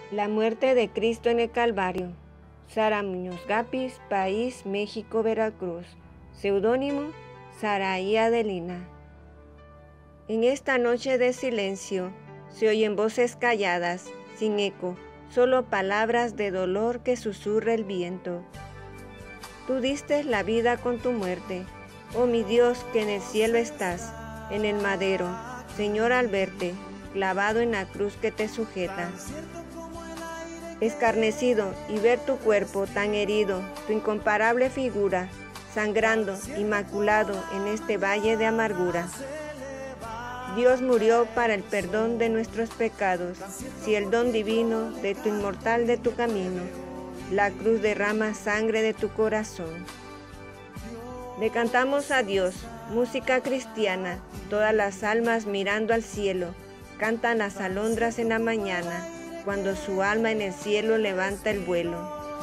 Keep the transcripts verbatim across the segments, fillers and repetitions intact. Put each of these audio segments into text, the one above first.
La muerte de Cristo en el Calvario. Sara Muñoz Gapis, País, México, Veracruz. Seudónimo, Saraí Adelina. En esta noche de silencio, se oyen voces calladas, sin eco, solo palabras de dolor que susurra el viento. Tú diste la vida con tu muerte, oh mi Dios que en el cielo estás, en el madero, Señor al verte, clavado en la cruz que te sujeta. Escarnecido y ver tu cuerpo tan herido, tu incomparable figura, sangrando, inmaculado en este valle de amargura. Dios murió para el perdón de nuestros pecados, si el don divino de tu inmortal de tu camino, la cruz derrama sangre de tu corazón. Le cantamos a Dios, música cristiana, todas las almas mirando al cielo, cantan las alondras en la mañana, cuando su alma en el cielo levanta el vuelo.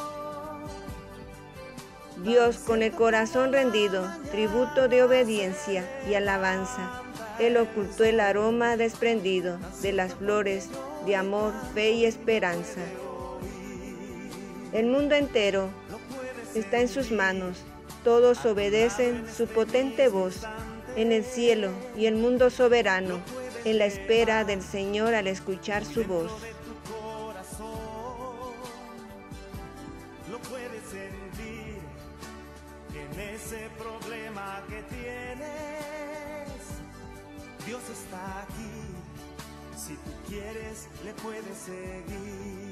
Dios, con el corazón rendido, tributo de obediencia y alabanza, Él ocultó el aroma desprendido de las flores de amor, fe y esperanza. El mundo entero está en sus manos, todos obedecen su potente voz, en el cielo y el mundo soberano, en la espera del Señor al escuchar su voz. Lo puedes sentir en ese problema que tienes. Dios está aquí, si tú quieres le puedes seguir.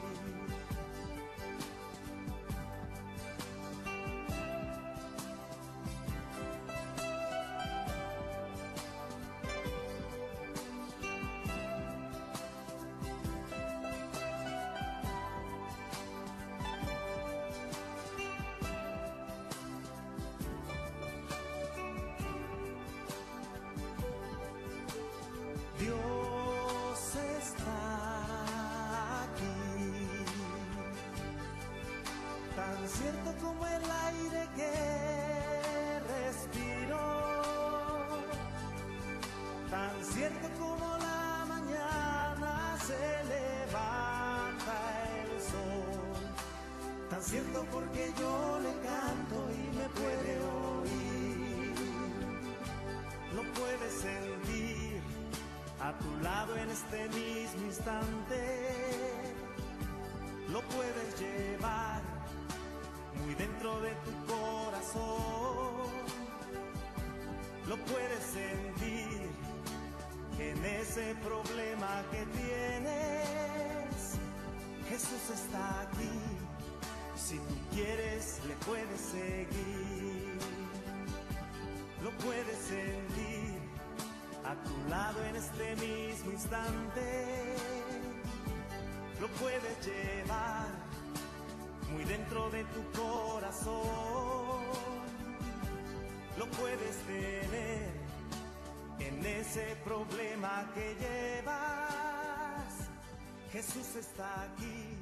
Dios está aquí, tan cierto como el aire que respiro, tan cierto como la mañana se levanta el sol, tan cierto porque yo le canto y me puede oír, lo puedes sentir a tu lado en este mismo instante, lo puedes llevar muy dentro de tu corazón, lo puedes sentir en ese problema que tienes. Jesús está aquí, si tú quieres le puedes seguir, lo puedes sentir a tu lado en este mismo instante, lo puedes llevar muy dentro de tu corazón, lo puedes tener en ese problema que llevas. Jesús está aquí,